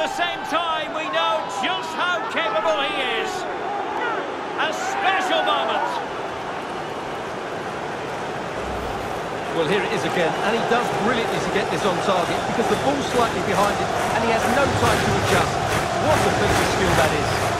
the same time, we know just how capable he is. A special moment. Well, here it is again, and he does brilliantly to get this on target because the ball's slightly behind him and he has no time to adjust. What a piece of skill that is.